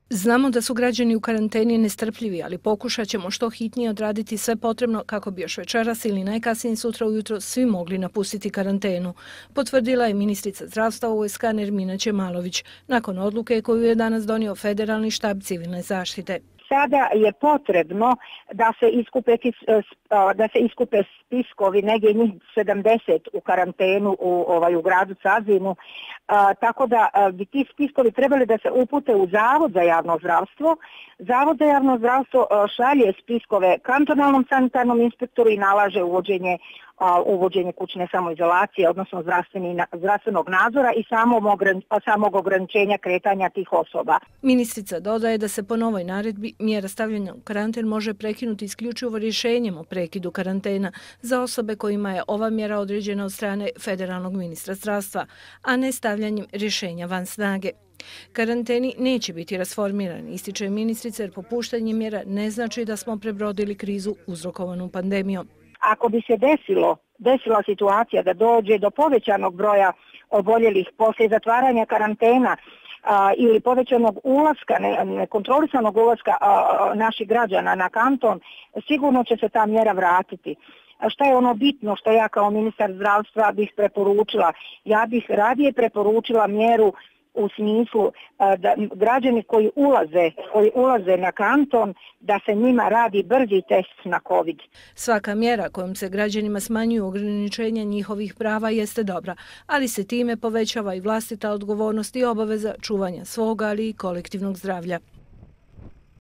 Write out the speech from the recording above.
Znamo da su građani u karanteni nestrpljivi, ali pokušat ćemo što hitnije odraditi sve potrebno kako bi još večeras ili najkasnije sutra ujutro svi mogli napustiti karantenu, potvrdila je ministrica zdravstva USK Nermina Ćemalović nakon odluke koju je danas donio Federalni štab civilne zaštite. Sada je potrebno da se iskupe spiskovi, negdje njih 70 u karantenu u gradu Cazinu, tako da bi ti spiskovi trebali da se upute u Zavod za javno zdravstvo. Zavod za javno zdravstvo šalje spiskove kantonalnom sanitarnom inspektoru i nalaže uvođenje kućne samoizolacije, odnosno zdravstvenog nadzora i samog ograničenja kretanja tih osoba. Ministrica dodaje da se po novoj naredbi mjera stavljanja u karanten može prekinuti isključivo rješenjem o prekidu karantena za osobe kojima je ova mjera određena od strane federalnog ministra zdravstva, a ne stavljanjem rješenja van snage. Karanteni neće biti rasformirani, ističe ministrica, jer popuštanje mjera ne znači da smo prebrodili krizu uzrokovanu pandemijom. Ako bi se desila situacija da dođe do povećanog broja oboljelih poslije zatvaranja karantena ili povećanog ulaska, nekontrolisanog ulaska naših građana na kanton, sigurno će se ta mjera vratiti. Šta je ono bitno što ja kao ministar zdravstva bih preporučila? Ja bih radije preporučila mjeru u smislu da građani koji ulaze na kanton, da se njima radi brzi test na COVID. Svaka mjera kojom se građanima smanjuju ograničenja njihovih prava jeste dobra, ali se time povećava i vlastita odgovornost i obaveza čuvanja svoga, ali i kolektivnog zdravlja.